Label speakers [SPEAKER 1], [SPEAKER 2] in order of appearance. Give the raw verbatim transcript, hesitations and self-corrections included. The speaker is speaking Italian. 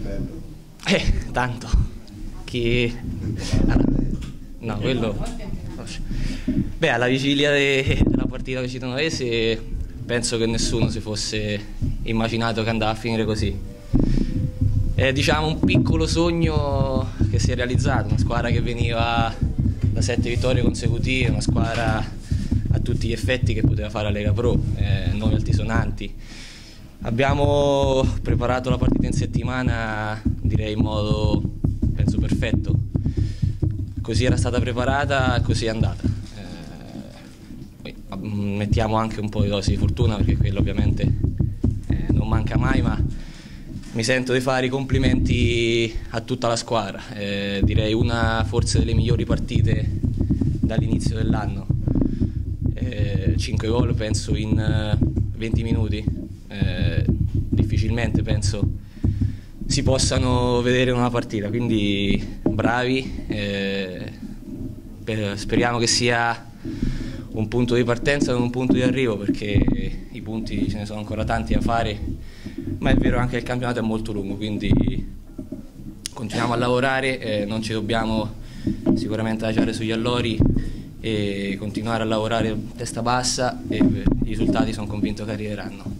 [SPEAKER 1] bello?
[SPEAKER 2] Eh, tanto. Chi... No, quello... Beh, alla vigilia de... della partita con Cittadinese penso che nessuno si fosse immaginato che andava a finire così. È, diciamo, un piccolo sogno che si è realizzato, una squadra che veniva da sette vittorie consecutive, una squadra a tutti gli effetti che poteva fare la Lega Pro, eh, noi altisonanti. Abbiamo preparato la partita in settimana, direi in modo, penso, perfetto. Così era stata preparata, così è andata. Eh, mettiamo anche un po' di dosi di fortuna, perché quello ovviamente eh, non manca mai, ma mi sento di fare i complimenti a tutta la squadra. Eh, direi una forse delle migliori partite dall'inizio dell'anno. Eh, cinque gol penso in venti minuti. Eh, difficilmente penso si possano vedere in una partita, quindi bravi, eh, per, speriamo che sia un punto di partenza e non un punto di arrivo, perché i punti ce ne sono ancora tanti da fare, ma è vero anche che il campionato è molto lungo, quindi continuiamo a lavorare, eh, non ci dobbiamo sicuramente adagiare sugli allori e continuare a lavorare a testa bassa, e i risultati sono convinto che arriveranno.